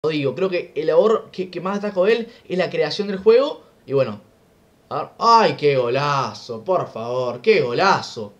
digo, creo que el labor que más destaco de él es la creación del juego. Y bueno, a ver. ¡Ay, qué golazo! Por favor, qué golazo.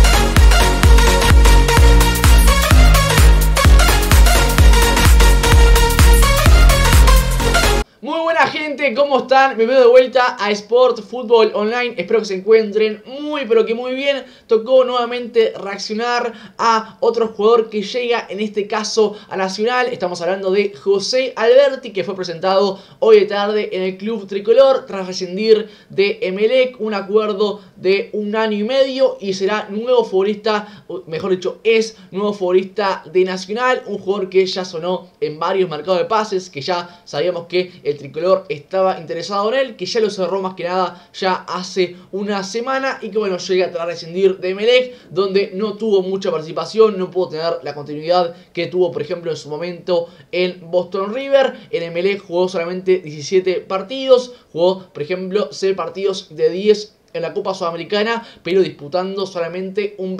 Muy buena gente, ¿cómo están? Bienvenidos de vuelta a Sport Fútbol Online. Espero que se encuentren muy pero que muy bien. Tocó nuevamente reaccionar a otro jugador que llega, en este caso a Nacional. Estamos hablando de José Alberti, que fue presentado hoy de tarde en el club tricolor tras rescindir de Emelec un acuerdo de 1 año y medio y será nuevo futbolista, mejor dicho, es nuevo futbolista de Nacional. Un jugador que ya sonó en varios mercados de pases, que ya sabíamos que el tricolor estaba interesado en él, que ya lo cerró más que nada ya hace una semana y que bueno, llega tras rescindir de Emelec, donde no tuvo mucha participación, no pudo tener la continuidad que tuvo por ejemplo en su momento en Boston River. En Emelec jugó solamente 17 partidos, jugó por ejemplo 6 partidos de 10 en la Copa Sudamericana, pero disputando solamente un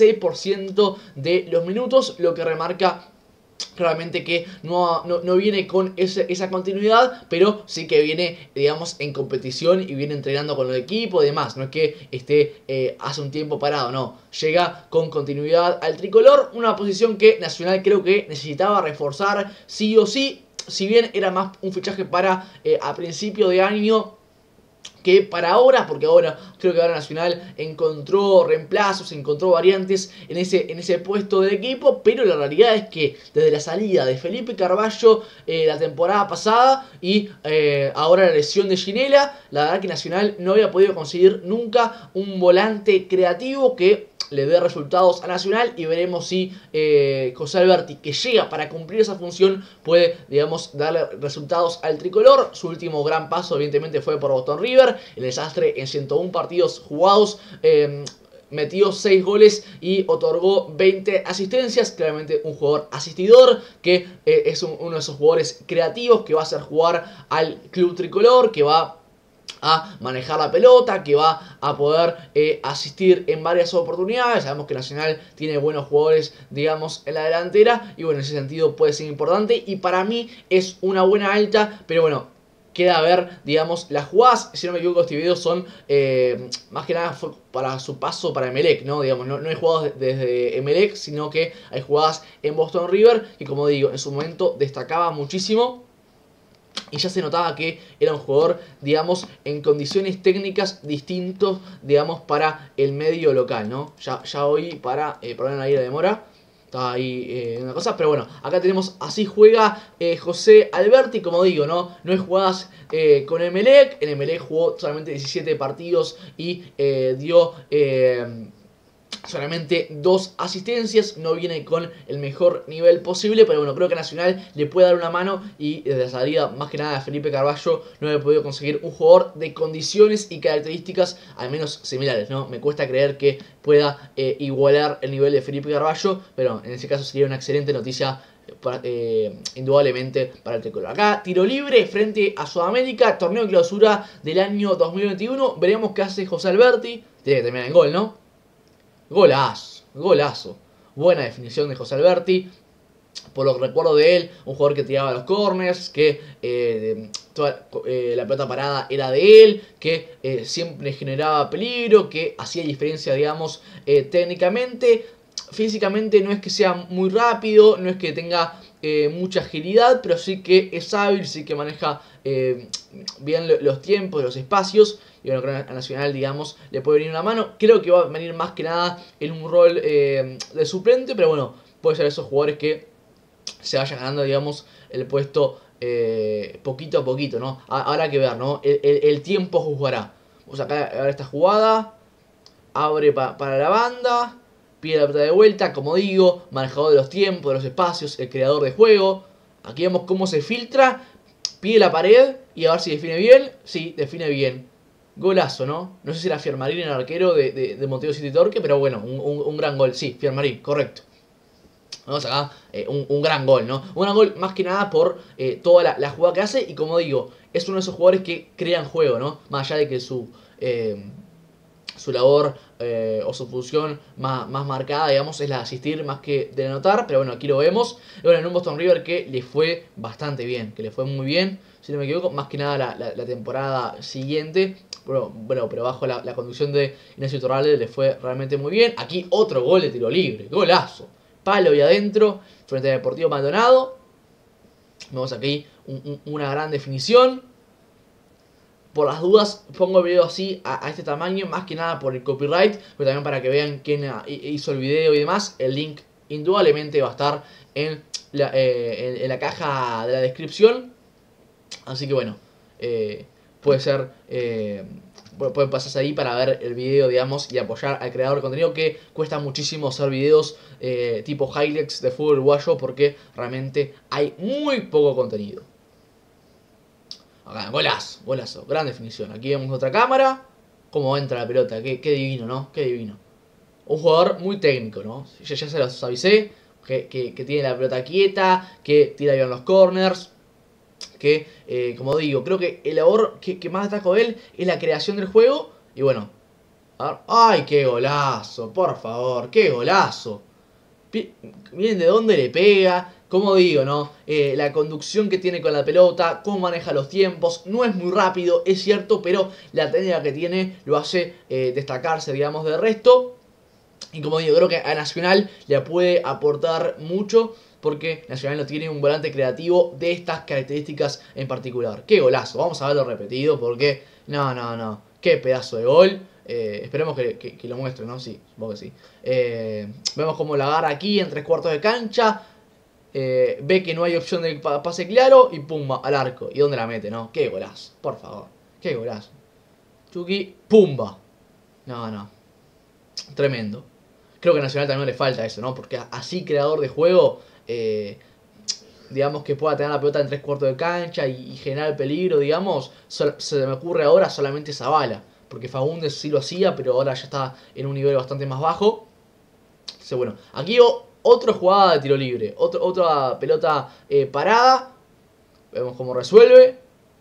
26% de los minutos, lo que remarca claramente que no viene con esa continuidad, pero sí que viene, digamos, en competición y viene entrenando con el equipo y demás. No es que esté hace un tiempo parado, no. Llega con continuidad al tricolor, una posición que Nacional creo que necesitaba reforzar sí o sí. Si bien era más un fichaje para a principio de año que para ahora, porque ahora creo que ahora Nacional encontró reemplazos, encontró variantes en ese puesto del equipo, pero la realidad es que desde la salida de Felipe Carballo la temporada pasada y ahora la lesión de Ginela, la verdad que Nacional no había podido conseguir nunca un volante creativo que le dé resultados a Nacional, y veremos si José Alberti, que llega para cumplir esa función, puede, digamos, darle resultados al tricolor. Su último gran paso evidentemente fue por Boston River, el desastre en 101 partidos jugados, metió 6 goles y otorgó 20 asistencias. Claramente un jugador asistidor, que es uno de esos jugadores creativos que va a hacer jugar al club tricolor, que va a manejar la pelota, que va a poder asistir en varias oportunidades. Sabemos que Nacional tiene buenos jugadores, digamos, en la delantera, y bueno, en ese sentido puede ser importante, y para mí es una buena alta, pero bueno, queda ver, digamos, las jugadas. Si no me equivoco, este video son más que nada fue para su paso para Emelec, ¿no? Digamos, no hay jugadas desde Emelec, sino que hay jugadas en Boston River, y como digo, en su momento destacaba muchísimo. Y ya se notaba que era un jugador, digamos, en condiciones técnicas distintos, digamos, para el medio local, ¿no? Ya hoy para una ira de Mora. Estaba ahí una cosa, pero bueno, acá tenemos, así juega José Alberti, como digo, no hay jugadas con Emelec. En Emelec jugó solamente 17 partidos y dio solamente 2 asistencias. No viene con el mejor nivel posible, pero bueno, creo que Nacional le puede dar una mano, y desde la salida más que nada de Felipe Carballo no he podido conseguir un jugador de condiciones y características al menos similares, ¿no? Me cuesta creer que pueda igualar el nivel de Felipe Carballo, pero en ese caso sería una excelente noticia indudablemente para el tricolor. Acá tiro libre frente a Sudamérica, torneo de clausura del año 2021. Veremos qué hace José Alberti. Tiene que terminar en gol, ¿no? Golazo, golazo. Buena definición de José Alberti. Por lo que recuerdo de él, un jugador que tiraba los corners, que toda la pelota parada era de él, que siempre generaba peligro, que hacía diferencia, digamos, técnicamente. Físicamente no es que sea muy rápido, no es que tenga mucha agilidad, pero sí que es hábil, sí que maneja bien los tiempos, los espacios. Y bueno, creo que a Nacional, digamos, le puede venir una mano. Creo que va a venir más que nada en un rol de suplente, pero bueno, puede ser esos jugadores que se vayan ganando, digamos, el puesto poquito a poquito, ¿no? Habrá que ver, ¿no? El tiempo juzgará. Vamos acá a ver esta jugada. Abre para la banda. Pide la pelota de vuelta, como digo, manejador de los tiempos, de los espacios, el creador de juego. Aquí vemos cómo se filtra. Pide la pared y a ver si define bien. Sí, define bien. Golazo, ¿no? No sé si era Fiermarín el arquero de Montevideo City Torque, pero bueno, un gran gol. Sí, Fiermarín, correcto. Vamos acá, un gran gol, ¿no? Un gran gol más que nada por toda la jugada que hace. Y como digo, es uno de esos jugadores que crean juego, ¿no? Más allá de que su labor o su función más marcada, digamos, es la de asistir más que de anotar. Pero bueno, aquí lo vemos. Y bueno, en un Boston River que le fue bastante bien, que le fue muy bien, si no me equivoco, más que nada la temporada siguiente. Bueno, pero bajo la conducción de Ignacio Torralde le fue realmente muy bien. Aquí otro gol de tiro libre, golazo, palo y adentro, frente al Deportivo Maldonado. Vemos aquí una gran definición. Por las dudas pongo el video así a este tamaño, más que nada por el copyright, pero también para que vean quién hizo el video y demás. El link indudablemente va a estar en la caja de la descripción. Así que bueno, puede ser, pueden pasarse ahí para ver el video, digamos, y apoyar al creador de contenido, que cuesta muchísimo hacer videos tipo highlights de fútbol uruguayo, porque realmente hay muy poco contenido. Acá, golazo, golazo, gran definición. Aquí vemos otra cámara, cómo entra la pelota, qué divino, ¿no? Qué divino. Un jugador muy técnico, ¿no? Ya se los avisé, que tiene la pelota quieta, que tira bien los corners, que, como digo, creo que el labor que más destaco de él es la creación del juego. Y bueno, a ver, ¡ay, qué golazo! Por favor, qué golazo. Miren de dónde le pega. Como digo, ¿no? La conducción que tiene con la pelota, cómo maneja los tiempos. No es muy rápido, es cierto, pero la técnica que tiene lo hace destacarse, digamos, del resto. Y como digo, creo que a Nacional le puede aportar mucho, porque Nacional no tiene un volante creativo de estas características en particular. ¡Qué golazo! Vamos a verlo repetido porque... No. ¡Qué pedazo de gol! Esperemos que lo muestre, ¿no? Sí, supongo que sí. Vemos cómo la agarra aquí en 3/4 de cancha. Ve que no hay opción de pase claro y pumba, al arco. ¿Y dónde la mete, no? ¡Qué golazo! Por favor. ¡Qué golazo! Chucky, pumba. No. Tremendo. Creo que a Nacional también le falta eso, ¿no? Porque así creador de juego, digamos, que pueda tener la pelota en 3/4 de cancha y generar peligro, digamos, se me ocurre ahora solamente Zavala. Porque Faúndez sí lo hacía, pero ahora ya está en un nivel bastante más bajo. Entonces, bueno, aquí otra jugada de tiro libre, otra pelota parada. Vemos cómo resuelve.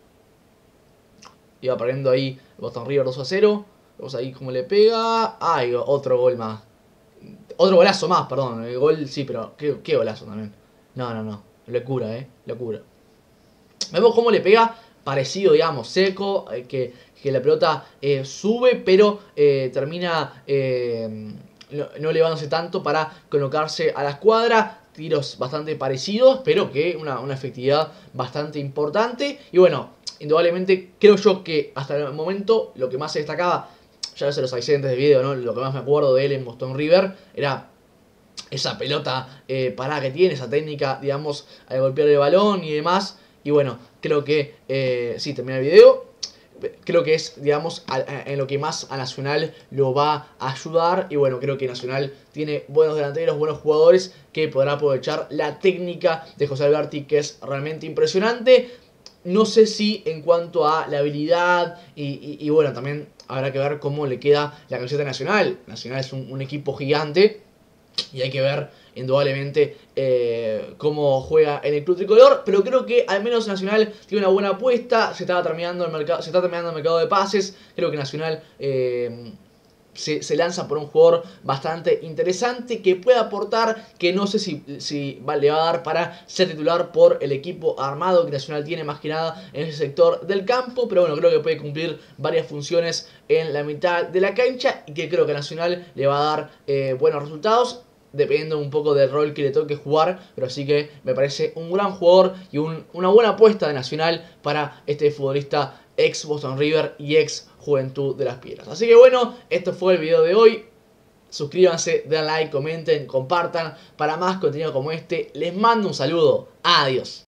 Iba perdiendo ahí Boston River 2-0. Vemos ahí cómo le pega. ¡Ay! Otro gol más. Otro golazo más, perdón. El gol sí, pero qué golazo también. No. Locura, locura. Vemos cómo le pega parecido, digamos, seco. Que la pelota sube, pero termina no elevándose tanto para colocarse a la escuadra. Tiros bastante parecidos, pero que una efectividad bastante importante. Y bueno, indudablemente creo yo que hasta el momento lo que más se destacaba, ya se los avisé antes del video, ¿no? Lo que más me acuerdo de él en Boston River era esa pelota parada que tiene, esa técnica, digamos, al golpear el balón y demás. Y bueno, creo que, sí, termina el video. Creo que es, digamos, en lo que más a Nacional lo va a ayudar. Y bueno, creo que Nacional tiene buenos delanteros, buenos jugadores que podrán aprovechar la técnica de José Alberti, que es realmente impresionante. No sé si en cuanto a la habilidad y bueno, también habrá que ver cómo le queda la camiseta Nacional. Nacional es un equipo gigante y hay que ver indudablemente cómo juega en el club tricolor, pero creo que al menos Nacional tiene una buena apuesta. Se está terminando el mercado de pases. Creo que Nacional se lanza por un jugador bastante interesante que puede aportar, que no sé si le va a dar para ser titular por el equipo armado que Nacional tiene más que nada en ese sector del campo, pero bueno, creo que puede cumplir varias funciones en la mitad de la cancha y que creo que Nacional le va a dar buenos resultados, dependiendo un poco del rol que le toque jugar. Pero sí que me parece un gran jugador y una buena apuesta de Nacional para este futbolista ex Boston River y ex Juventud de las Piedras. Así que bueno, esto fue el video de hoy. Suscríbanse, den like, comenten, compartan para más contenido como este. Les mando un saludo. Adiós.